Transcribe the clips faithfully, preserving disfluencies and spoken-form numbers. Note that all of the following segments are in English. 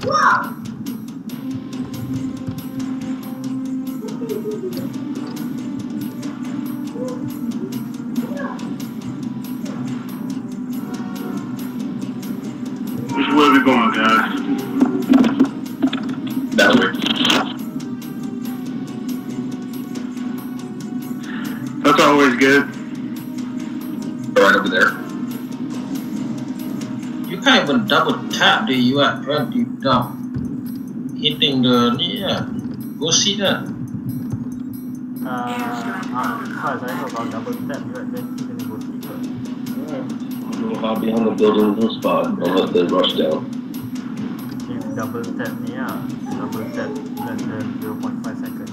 Which way are we going, guys? That way. That's always good. Right over there. You can't even double tap the U at twenty down. Hitting the yeah. Go see that. Uh, ah, as far as I know about double tap, you at twenty then go see first. We'll hide behind the building in the spot unless they rush down. If double tap ni ah, double tap less than zero point five seconds.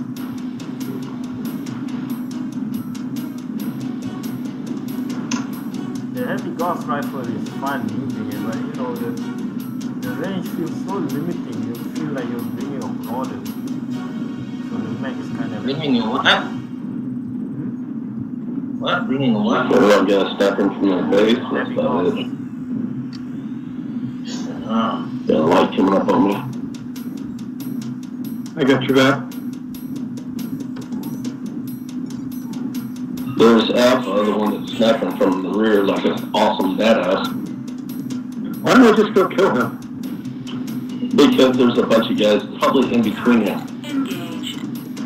The heavy gauss rifle is fun using it, but you know the the range feels so limiting. You feel like you're bringing a order. So the max kind of Bringing a what? Hmm? What? Bringing a what? Well, I'm gonna step in from the base. That's Heavy about gauss. it. Ah. Got a light coming up on me. I got your back. There's Alpha, the one that's snapping from the rear like an awesome badass. Why don't I just go kill him? Because there's a bunch of guys probably in between him. Engaged.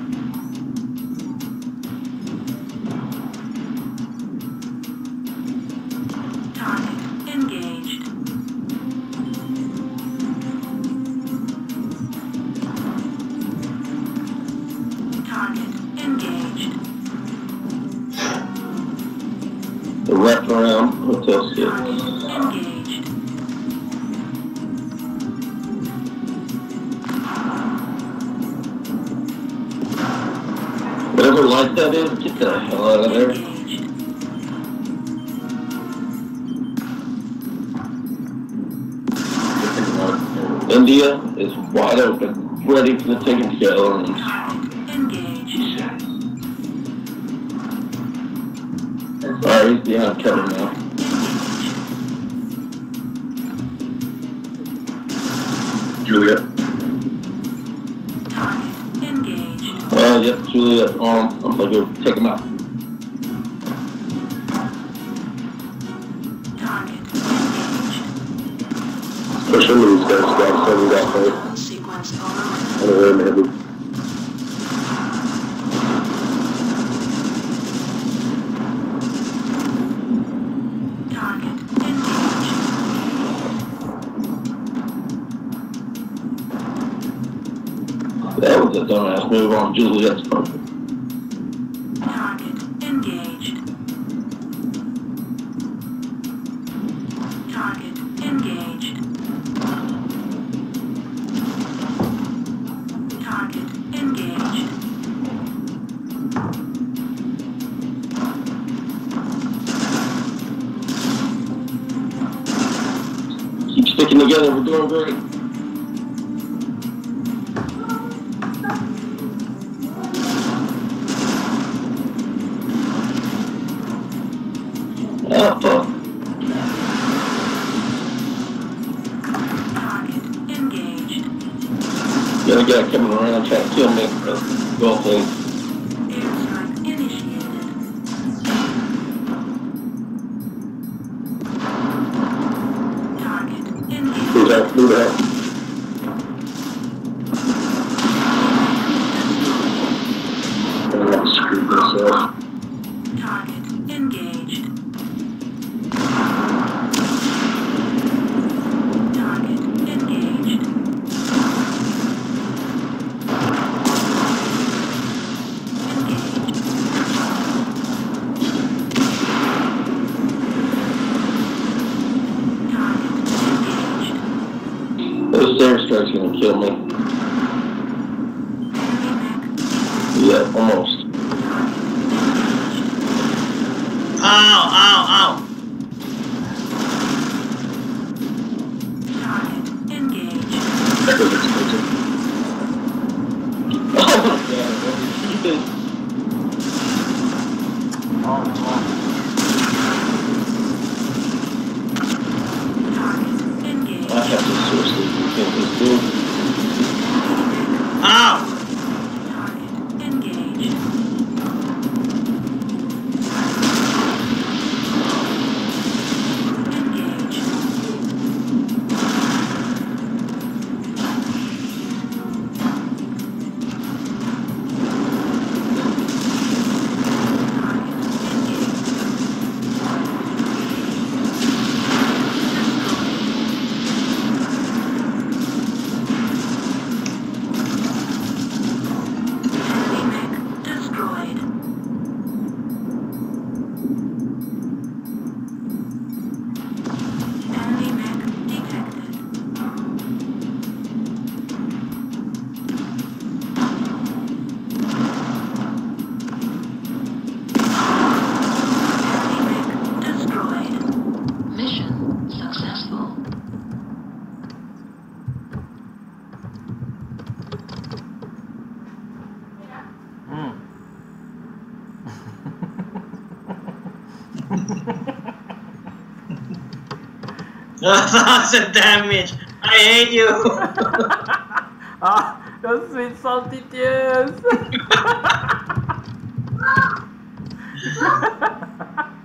Target engaged. Target engaged. They're wrapped around Hotel six. Engaged. Whatever light that is, get the hell out of there. Engaged. India is wide open, ready for the taking to go. And Engaged. Alright, he's behind cover now. Juliet. Target engaged. Uh, yep, Juliet on. I'm gonna go take him out. Target engaged. Push into these guys, guys, so we got her. Sequence override. Anyway, maybe. Target engaged. That was a dumbass move on Juliet's part. Target engaged. Target engaged. Target engaged. Keep sticking together, we're doing great. Alpha. Target engaged. Got a guy coming around trying to kill me. Go thing. Airstrike initiated. Target engaged. Who's that? Who's that? I'm gonna screw this up. Target engaged. Target engaged. Engaged. Target engaged. Those airstrikes gonna kill me. Yeah, almost. Ow! Ow! Ow! Target engaged. That was expensive. Oh my god, what did he do? Oh, oh. Target engaged. I have to seriously rethink this That's the damage. I hate you. Ah, those sweet salty tears.